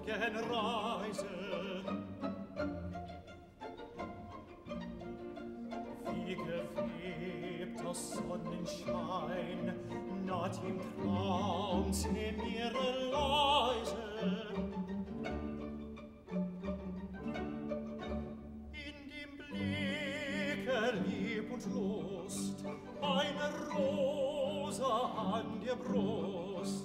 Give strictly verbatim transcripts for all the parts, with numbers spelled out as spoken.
Reise. Wie gewebt aus Sonnenschein naht im Traum sie mir leise. In dem Blicke Lieb und Lust, eine Rose an der Brust.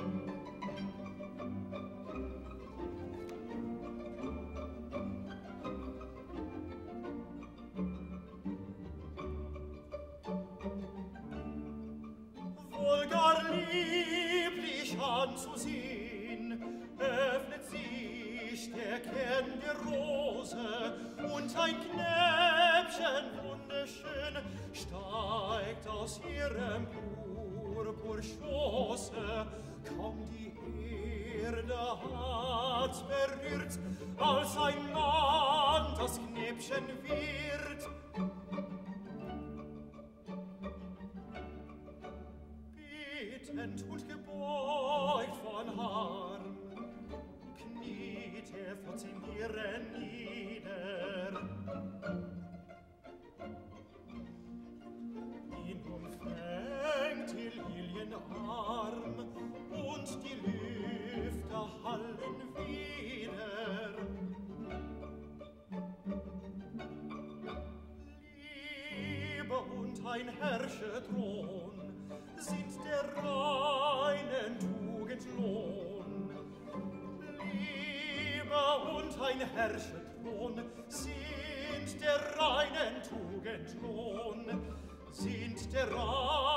Wohl gar lieblich anzusehen, öffnet sich der Kern der Rose, und ein Knäbchen wunderschön steigt aus ihrem Purpurschoße. Kaum die Erde hat berührt, als ein Mann das Knäbchen wird. Bittend und gebeugt von Harm, kniet er vor ihr nieder. Ihn umfängt die Lilienarm und die Lüfte hallen wieder. Liebe und ein Herrscherthron sind der reinen Tugend Lohn. Liebe und ein Herrscherthron sind der reinen Tugend Lohn, sind der reinen